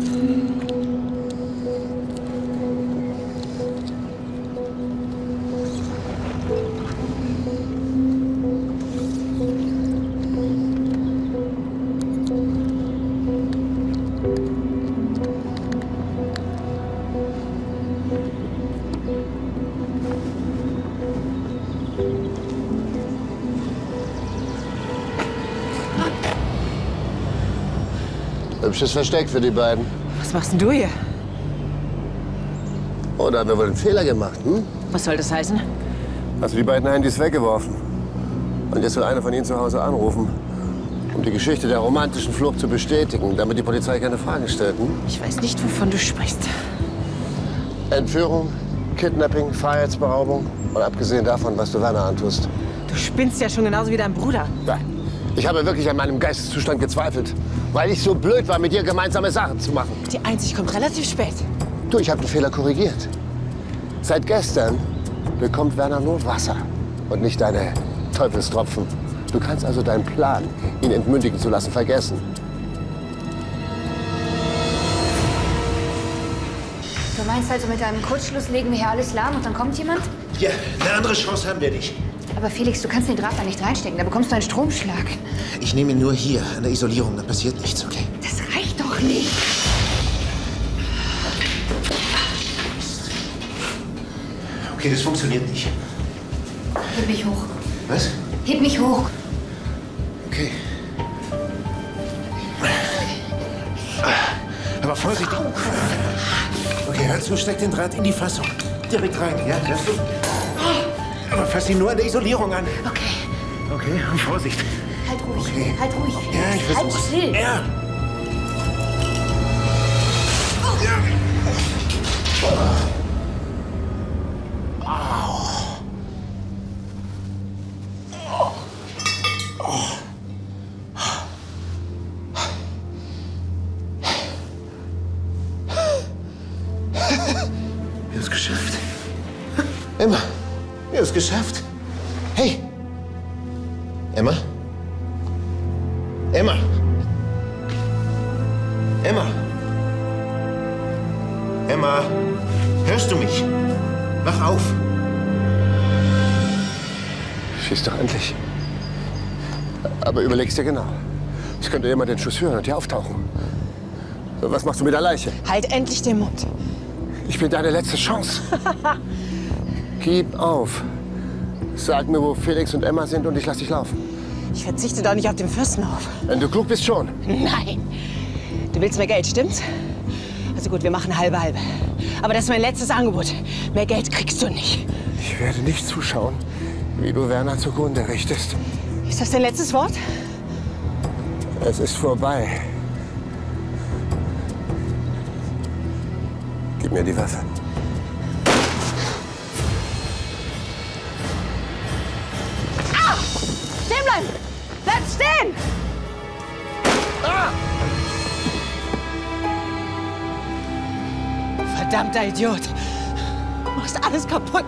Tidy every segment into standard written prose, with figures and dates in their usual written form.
Hübsches Versteck für die beiden. Was machst denn du hier? Oh, da haben wir wohl einen Fehler gemacht, hm? Was soll das heißen? Hast du die beiden Handys weggeworfen? Und jetzt will einer von ihnen zu Hause anrufen, um die Geschichte der romantischen Flucht zu bestätigen, damit die Polizei keine Fragen stellt, hm? Ich weiß nicht, wovon du sprichst. Entführung, Kidnapping, Freiheitsberaubung und abgesehen davon, was du Werner antust. Du spinnst ja schon genauso wie dein Bruder. Ja, ich habe wirklich an meinem Geisteszustand gezweifelt, weil ich so blöd war, mit dir gemeinsame Sachen zu machen. Die Einsicht kommt relativ spät. Du, ich habe den Fehler korrigiert. Seit gestern bekommt Werner nur Wasser und nicht deine Teufelstropfen. Du kannst also deinen Plan, ihn entmündigen zu lassen, vergessen. Du meinst also, mit einem Kurzschluss legen wir hier alles lahm und dann kommt jemand? Ja, eine andere Chance haben wir nicht. Aber Felix, du kannst den Draht da nicht reinstecken, da bekommst du einen Stromschlag. Ich nehme ihn nur hier, an der Isolierung, dann passiert nichts, okay? Das reicht doch nicht. Okay, das funktioniert nicht. Heb mich hoch. Was? Heb mich hoch. Okay. Aber Vorsicht! Okay, hör zu, steck den Draht in die Fassung. Direkt rein, ja? Hörst du? Aber fass ihn nur an der Isolierung an. Okay. Okay, und Vorsicht. Halt ruhig. Okay. Halt ruhig, Felix. Ja, ich halt versuch's. still. Ja. Wir haben es geschafft. Emma, wir haben es geschafft. Hey! Emma? Emma? Emma? Emma? Hörst du mich? Wach auf! Schieß doch endlich. Aber überleg's dir genau. Es könnte jemand den Schuss hören und hier auftauchen. So, was machst du mit der Leiche? Halt endlich den Mund. Ich bin deine letzte Chance. Gib auf. Sag mir, wo Felix und Emma sind und ich lass dich laufen. Ich verzichte doch nicht auf den Fürstenhof. Wenn du klug bist, schon. Nein. Du willst mehr Geld, stimmt's? Also gut, wir machen halbe halbe. Aber das ist mein letztes Angebot. Mehr Geld kriegst du nicht. Ich werde nicht zuschauen, wie du Werner zugrunde richtest. Ist das dein letztes Wort? Es ist vorbei. Gib mir die Waffe. Ah! Stehen bleiben! Bleib stehen! Ah! Verdammter Idiot! Du machst alles kaputt!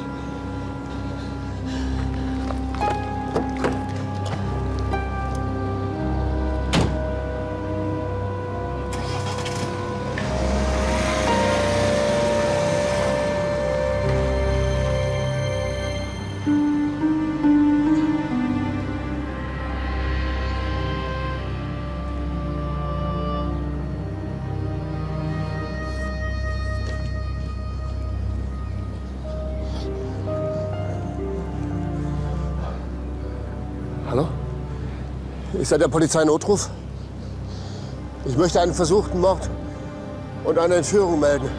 Hallo? Ist da der Polizeinotruf? Ich möchte einen versuchten Mord und eine Entführung melden.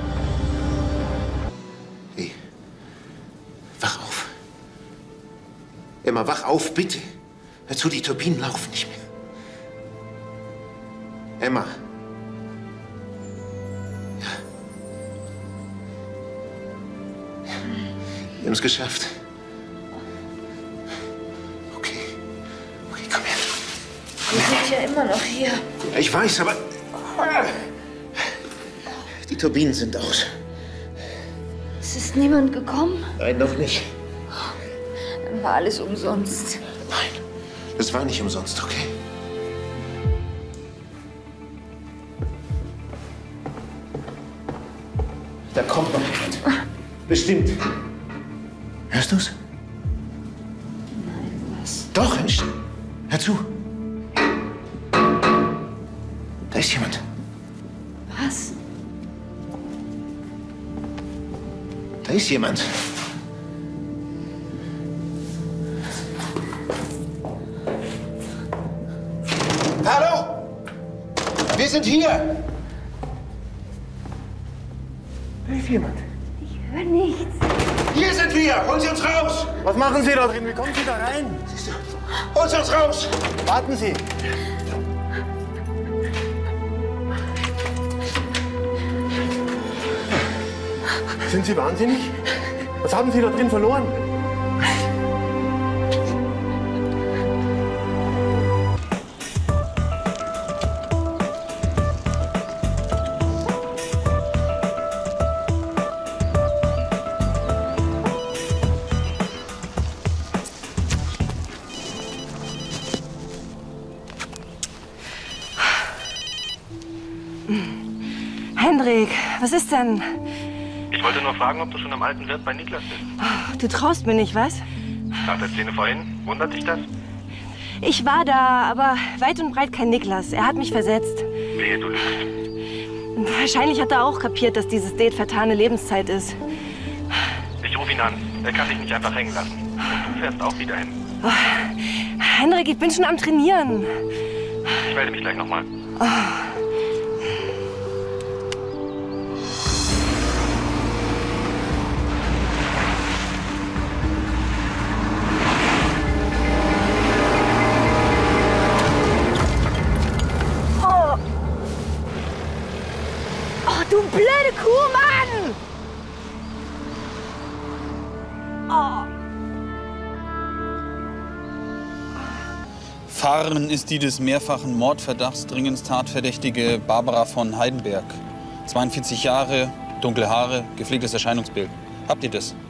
Hey, wach auf. Emma, wach auf, bitte. Hör zu, die Turbinen laufen nicht mehr. Emma. Ja. Ja. Wir haben es geschafft. Wir sind ja immer noch hier. Ja, ich weiß, aber... Die Turbinen sind aus. Es ist niemand gekommen? Nein, noch nicht. Dann war alles umsonst. Nein, das war nicht umsonst, okay? Da kommt noch jemand. Bestimmt. Hörst du's? Was? Doch, hör zu. Da ist jemand. Was? Da ist jemand. Hallo? Wir sind hier. Da ist jemand. Ich höre nichts. Hier sind wir. Holen Sie uns raus. Was machen Sie da drin? Wie kommen Sie da rein? Holen Sie uns raus. Warten Sie. Sind Sie wahnsinnig? Was haben Sie da drin verloren? Hendrik, was ist denn? Ich wollte nur fragen, ob du schon am alten Wirt bei Niklas bist. Oh, du traust mir nicht, was? Nach der Szene vorhin, wundert dich das? Ich war da, aber weit und breit kein Niklas. Er hat mich versetzt. Wehe, du lügst. Wahrscheinlich hat er auch kapiert, dass dieses Date vertane Lebenszeit ist. Ich rufe ihn an. Er kann dich nicht einfach hängen lassen. Und du fährst auch wieder hin. Oh, Hendrik, ich bin schon am Trainieren. Ich melde mich gleich nochmal. Oh. Du blöde Kuh, Mann! Oh. Fahrerin ist die des mehrfachen Mordverdachts dringend tatverdächtige Barbara von Heidenberg. 42 Jahre, dunkle Haare, gepflegtes Erscheinungsbild. Habt ihr das?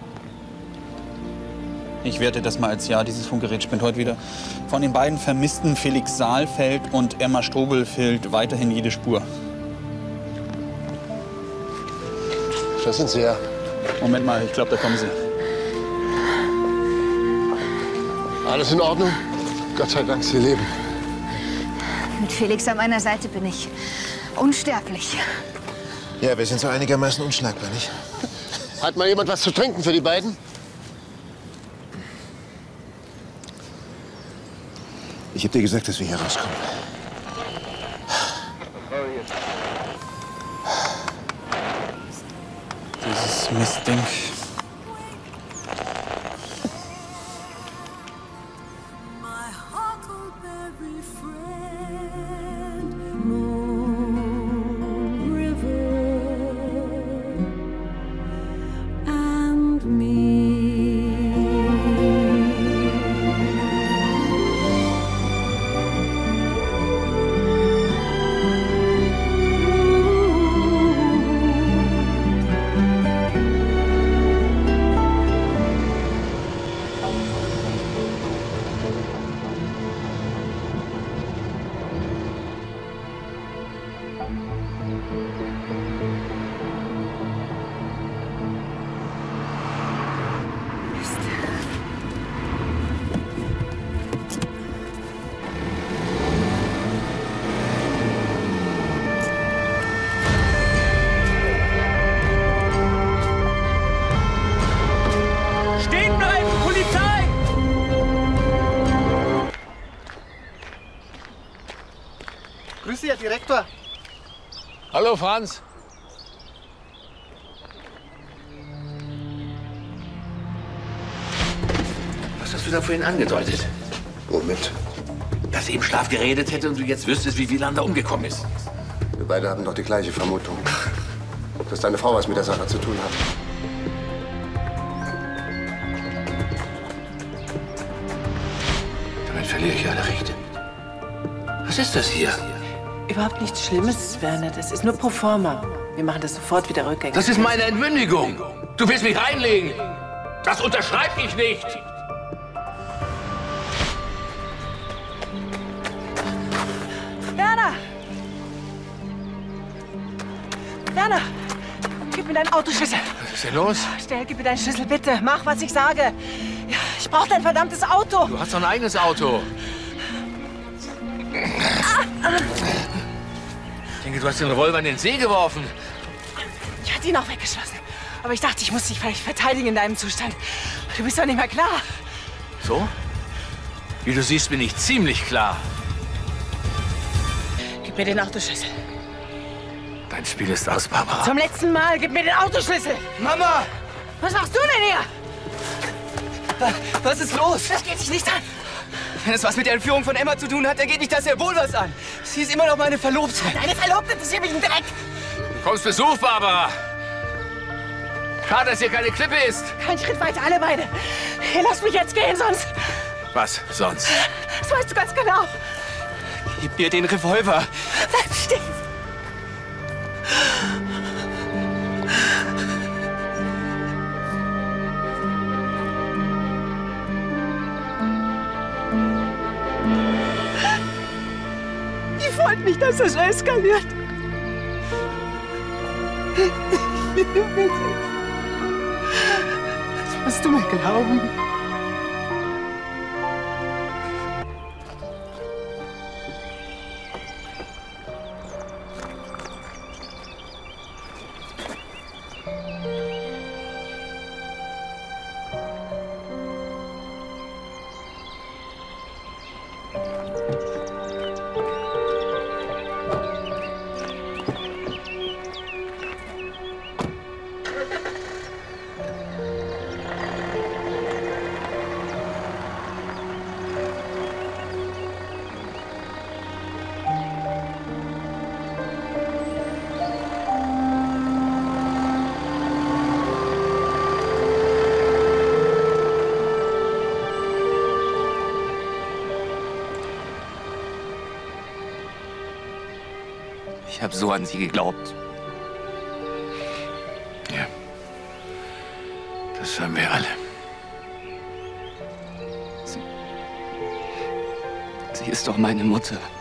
Ich werte das mal als ja. Dieses Funkgerät spinnt heute wieder. Von den beiden Vermissten Felix Saalfeld und Emma Strobel fehlt weiterhin jede Spur. Das sind Sie ja. Moment mal, ich glaube, da kommen Sie. Alles in Ordnung? Gott sei Dank, Sie leben. Mit Felix an meiner Seite bin ich unsterblich. Ja, wir sind so einigermaßen unschlagbar, nicht? Hat mal jemand was zu trinken für die beiden? Ich hab dir gesagt, dass wir hier rauskommen. Dieses Mistding. Grüß Sie, Herr Direktor. Hallo, Franz. Was hast du da vorhin angedeutet? Womit? Dass sie im Schlaf geredet hätte und du jetzt wüsstest, wie Wielander umgekommen ist. Wir beide haben doch die gleiche Vermutung. Dass deine Frau was mit der Sache zu tun hat. Damit verliere ich alle Rechte. Was ist das hier? Überhaupt nichts Schlimmes, Werner. Das ist nur pro forma. Wir machen das sofort wieder rückgängig. Das ist meine Entmündigung. Du willst mich reinlegen. Das unterschreibe ich nicht. Werner! Werner! mir deinen Autoschlüssel. Was ist denn los? Stell, gib mir deinen Schlüssel, bitte. Mach, was ich sage. Ja, ich brauche dein verdammtes Auto. Du hast doch ein eigenes Auto. Ich denke, du hast den Revolver in den See geworfen. Ich hatte ihn auch weggeschlossen. Aber ich dachte, ich muss dich vielleicht verteidigen in deinem Zustand. Du bist doch nicht mehr klar. So? Wie du siehst, bin ich ziemlich klar. Gib mir den Autoschlüssel. Dein Spiel ist aus, Barbara. Zum letzten Mal, gib mir den Autoschlüssel. Mama! Was machst du denn hier? Was ist los? Das geht dich nicht an. Wenn es was mit der Entführung von Emma zu tun hat, dann geht mich das sehr wohl was an. Sie ist immer noch meine Verlobte. Deine Verlobte interessiert mich ein Dreck. Du kommst Besuch, Barbara. Schade, dass hier keine Klippe ist. Kein Schritt weiter, alle beide. Ihr lasst mich jetzt gehen, sonst... Was sonst? Das weißt du ganz genau. Gib mir den Revolver. Bleib stehen. Ich wollte nicht, dass das so eskaliert. Bitte. Das musst du mir glauben. Ich habe so an sie geglaubt. Ja. Das haben wir alle. Sie ist doch meine Mutter.